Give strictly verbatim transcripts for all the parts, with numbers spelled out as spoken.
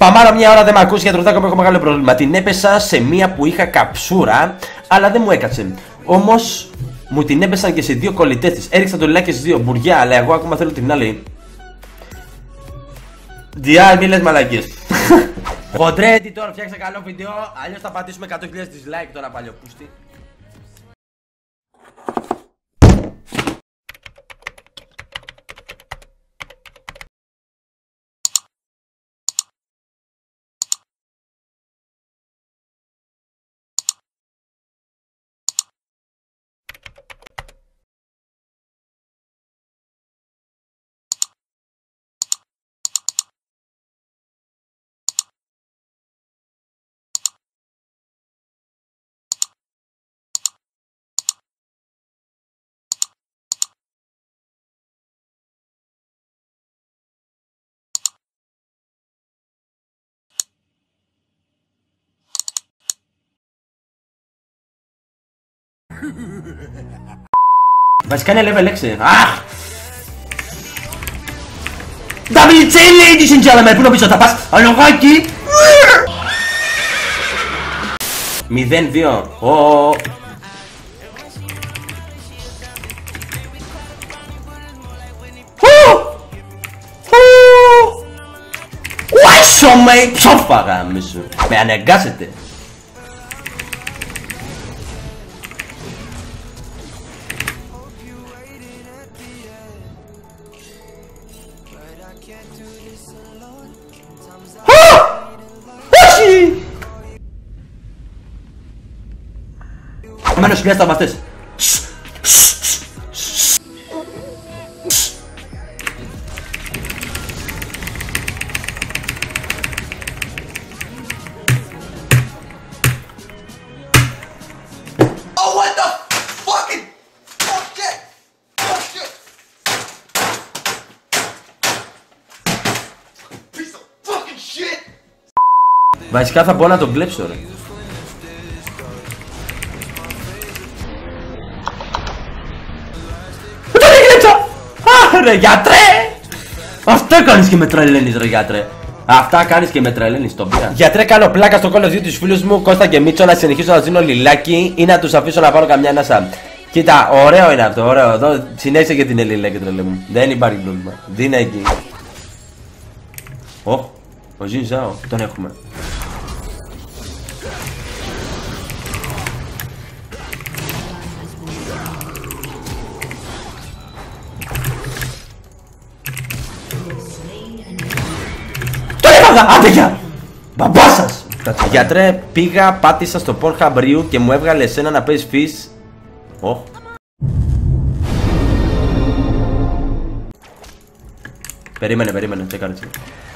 Σπαμάρω μια ώρα, δεν με ακούσει για τροτάκο μου, έχω μεγάλο πρόβλημα. Την έπεσα σε μία που είχα καψούρα, αλλά δεν μου έκατσε. Όμως μου την έπεσαν και σε δύο κολλητές της. Έριξα το λιλάκι στις δύο μπουριά, αλλά εγώ ακόμα θέλω την άλλη. Διάλ, μη λες μαλακίες. Χοντρέ, τώρα φτιάξε καλό βίντεο, αλλιώς θα πατήσουμε εκατό χιλιάδες dislike τώρα παλιοπούστη. Βασικά είναι level έξι. Αχ! double J, ladies and gentlemen, πού νομίζω θα πας, αλογάκι! μηδέν δύο. Ουάσο με ψόφαγα μισού. Με αναγκάσετε. Μένω χιλιάδες ταμπαστές. Oh, what the fucking fuck shit! Fuck shit! Piece of fucking shit! Βασικά θα μπορώ να τον κλέψω ρε. Ρε γιατρέ! Αυτά κάνεις και με τρελαίνεις ρε γιατρέ. Αυτά κάνεις και με τρελαίνεις τον πια. Γιατρέ, κάνω πλάκα στο Call of Duty τους φίλους μου Κώστα και Μίτσο να συνεχίσω να δίνω λιλάκι ή να τους αφήσω να πάρω καμιά ανάσα. Κοίτα, ωραίο είναι αυτό, ωραίο. Εδώ συνέχισε και την Ελλήλα και τρελέ μου. Δεν υπάρχει πρόβλημα. Δίνε εκεί. Ω, ο Ζιζάο, τον έχουμε. Άντε για! Μπαμπά σας! Γιατρέ, πήγα, πάτησα στο Pornhub Rio και μου έβγαλε εσένα να παίζεις fish. Ω. Περίμενε, περίμενε, τσέκαρε έτσι.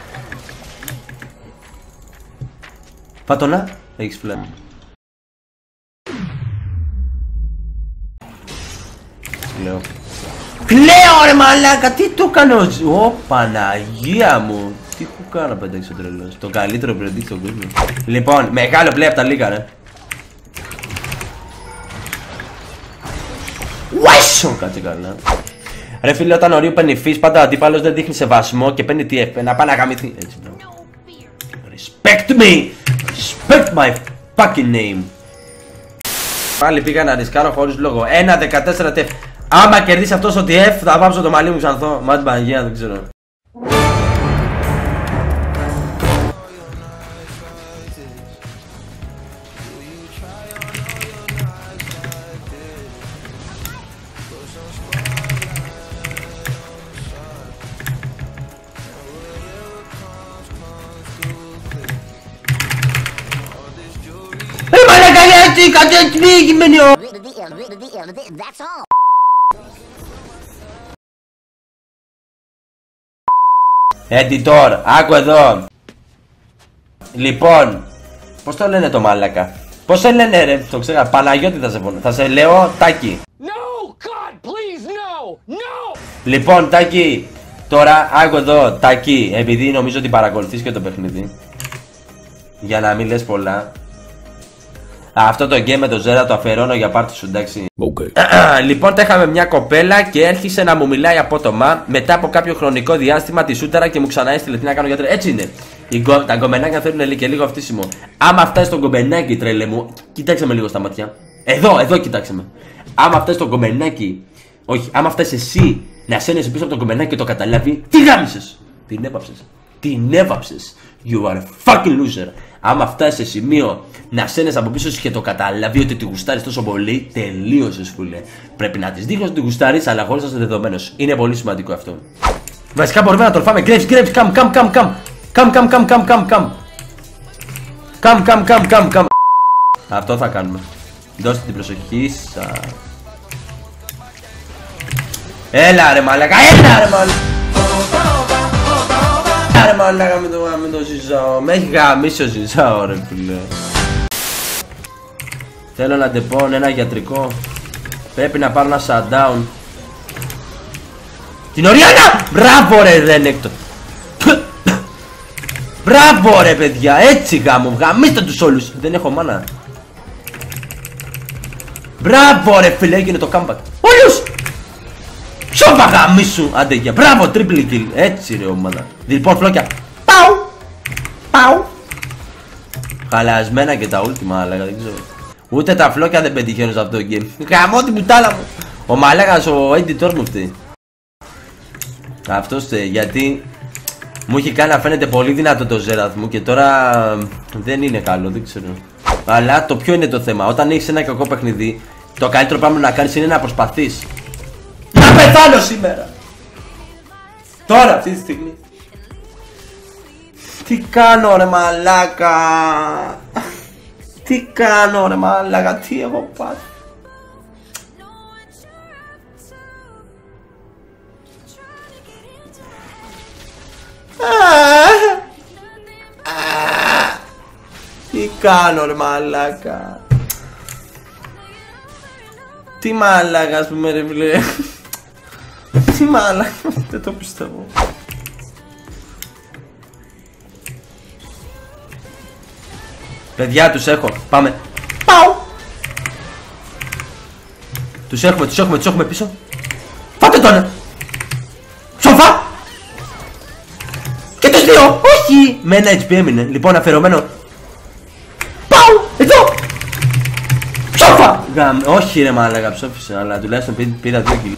Φάτονα, έχεις πλέον. Λέω. Λέω ρε μαλάκα, τι του κάνω. Ω Παναγία μου. Τι που κάνω να πετάξω τρελός. Το καλύτερο πρεντή στον κόσμο. Λοιπόν, μεγάλο πλέον από τα λίγα ρε. Ουάσο! Κάτσε καλά. Ρε φίλε, όταν ο Ρίου παίρνει φύς, πάντα ο αντίπαλος δεν δείχνει σεβασμό και παίρνει τι εφ, να πάει να γαμηθεί. Έτσι μπράβο. Respect me! Respect my fucking name. Πάλι πήγα να ρισκάρω χωρίς λόγο. ένα δεκατέσσερα τεφ. Άμα κερδίσει αυτός ο τι εφ, θα βάψω το μαλλί μου ξανθώ. Μα την Παναγία, δεν ξέρω. Editor, άκου εδώ. Λοιπόν, πώς το λένε το μάλακα? Πώς σε λένε ρε, το ξέχασα, Παναγιώτη θα σε πω. Θα σε λέω Τάκη. No, God, please, no, no. Λοιπόν Τάκη, τώρα άκου εδώ Τάκη, επειδή νομίζω ότι παρακολουθείς και το παιχνίδι, για να μην λες πολλά. Αυτό το game με το Ζέρα το αφιερώνω για πάρτι σου, εντάξει. Okay. Λοιπόν, είχαμε μια κοπέλα και έρχισε να μου μιλάει απότομα. Μετά από κάποιο χρονικό διάστημα τη σούτερα και μου ξαναέστειλε τι να κάνω γιατρέ. Έτσι είναι. Γκο... Τα γκομενάκια θέλουν και λίγο φτύσιμο. Άμα φτάσει στο γκομενάκι, τρελέ μου, κοίταξε με λίγο στα μάτια. Εδώ, εδώ κοίταξε με. Άμα φτάσει στο γκομενάκι, όχι, άμα φτάσει εσύ να σένεσαι πίσω από το γκομενάκι και το καταλάβει, τι γάμισες. Την έβαψες. Την έβαψες. You are a fucking loser. Άμα φτάσει σε σημείο να σένεσαι από πίσω σου και το καταλάβει ότι τη γουστάρεις τόσο πολύ, τελείωσες φουλέ. Πρέπει να της δείχνεις ότι τη γουστάρεις, αλλά χωρίς να είσαι δεδομένος. Είναι πολύ σημαντικό αυτό. Βασικά μπορούμε να το φάμε. Grapes, grapes, come, come, come, come. Come, come, come, come, come, come. Come, come, come, come, come. Αυτό θα κάνουμε. Δώστε την προσοχή σας. Έλα ρε μαλάκα, έλα ρε μαλάκα. Έλα ρε μαλάκα με το, με το ζυζάω. Με έχει γαμίσει ο ζυζάω ρε φίλε. Θέλω να ντεπώ ένα γιατρικό. Πρέπει να πάρω ένα shutdown. Την Οριάννα! Μπράβο ρε Ρένεκτο. Μπράβο ρε παιδιά, έτσι γάμο, γαμίστε τους όλους. Δεν έχω μάνα. Μπράβο ρε φίλε, έγινε το comeback. Όλους! Σώπα γαμίσου, άντε για, μπράβο, triple kill. Έτσι ρε ομάδα. Λοιπόν φλόκια. Πάου! Πάου! Χαλασμένα και τα ultima, αλλά δεν ξέρω. Ούτε τα φλόκια δεν πετυχαίνω σε αυτό το game. Γαμώ την πουτάλα μου. Ο μαλάκας ο editor μου φταίει. Αυτός φταίει, γιατί μου έχει κάνει να φαίνεται πολύ δυνατό το Ζέραθ μου και τώρα δεν είναι καλό, δεν ξέρω. Αλλά το ποιο είναι το θέμα, όταν έχεις ένα κακό παιχνίδι, το καλύτερο πράγμα να κάνεις είναι να προσπαθείς. Να πεθάνω σήμερα! Τώρα αυτή τη στιγμή. Τι κάνω ρε μαλάκα! Τι κάνω ρε μαλάκα, τι έχω πάθει. Τι κάνω ρε μαλάκα. Τι μαλάκα ας πούμε ρε φίλε. Τι μαλάκα. Δεν το πιστεύω. Παιδιά τους έχω. Πάμε. Πάω. Τους έχουμε, τους έχουμε, τους έχουμε πίσω. Φάτε τον. Σοφά. Και τους δύο. Όχι. Με ένα έιτς πι έμεινε. Λοιπόν αφαιρωμένο. Πάω. Εδώ. Ψόφα. Γαμ. Όχι ρε μάλακα ψόφισε. Αλλά τουλάχιστον πήρα δύο κιλ.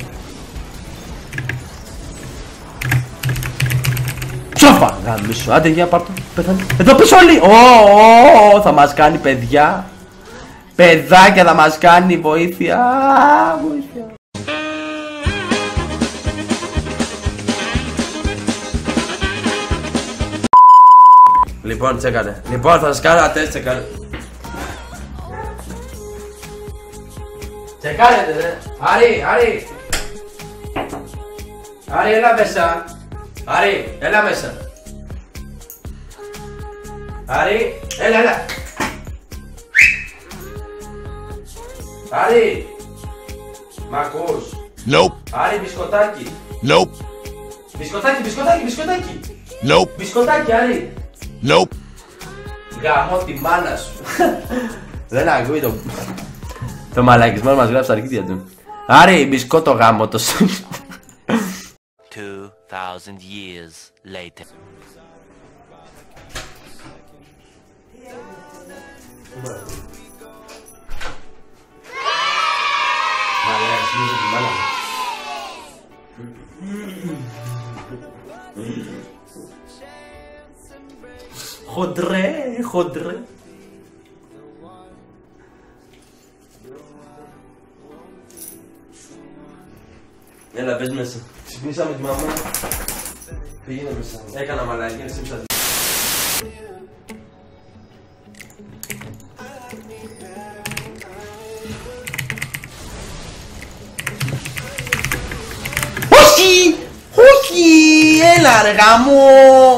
Ψόφα. Γαμίσου. Άντε για πάρ' το. Πεθάνει. Εδώ πίσω όλοι. Ω, θα μας κάνει παιδιά. Παιδάκια θα μας κάνει. Βοήθεια. Βοήθεια. Λοιπόν, τσέκανε. Λοιπόν, θα σας κάνω ένα τεστ, τσεκάνε. Τσεκάνετε, ρε. Άρη, Άρη. Άρη, έλα μέσα. Άρη, έλα μέσα. Άρη, έλα, έλα. Άρη. Μ' ακούς? Nope. Άρη, μπισκοτάκι. Nope. Μπισκοτάκι, μπισκοτάκι, μπισκοτάκι. Nope. Μπισκοτάκι, Άρη. Nope. Γαμώ τη μάνα σου. Δεν ακούει το... Το μαλακισμένο μας γράψει τα αρχίδια του. Άρη, μπισκότο γάμο το σου. Two thousand years later. Χοντρέ, χοντρέ. Έλα, πες μέσα. Ξυπνήσαμε τη μαμά. Πήγαινε μέσα. Έκανα μαλακία, σύμψα. Όχι! Όχι! Έλα ρε γάμο!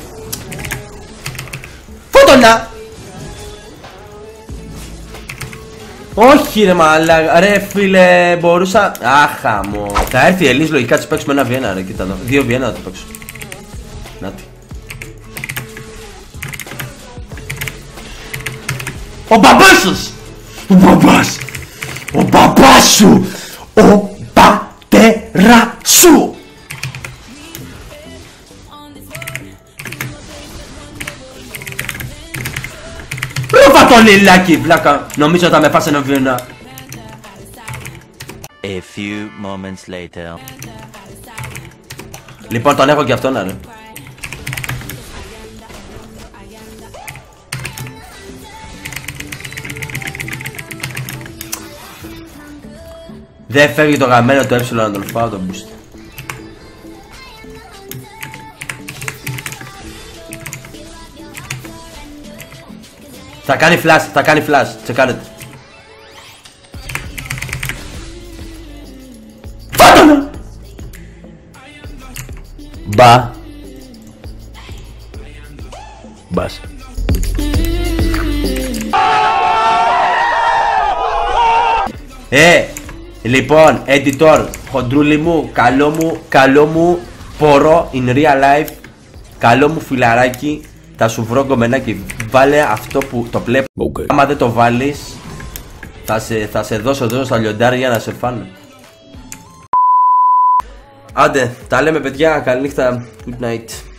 Φώτονα! Όχι ρε μαλάκα, ρε φίλε, μπορούσα... Άχα μου. Θα έρθει η Ελής, λογικά της παίξουμε ένα βιένα ρε, κοίτα εδώ. Δύο βιένα θα το παίξω. Νάτι. Ο μπαμπάς σας! Ο μπαμπάς! Ο μπαμπάς σου! Ο πατέρα σου! Ρούφα το λιλάκι, βλάκα! Νομίζω θα με φας ένα βιονά. A few moments later. Λοιπόν, τον έχω και αυτόν, ρε. Δεν φεύγει το γαμμένο το ε να τον φάω το boost. Θα κάνει flash, θα κάνει flash, τσεκάρετε. Φάτονα! Μπα. Μπας. Ε, λοιπόν, editor, χοντρούλι μου, καλό μου, καλό μου πορώ in real life, καλό μου φιλαράκι, θα σου βρω κομμενάκι, βάλε αυτό που το βλέπω. Okay. Άμα δεν το βάλεις, θα σε, θα σε δώσω εδώ στα λιοντάρια να σε φάνε. Άντε, τα λέμε παιδιά, καλή νύχτα, good night.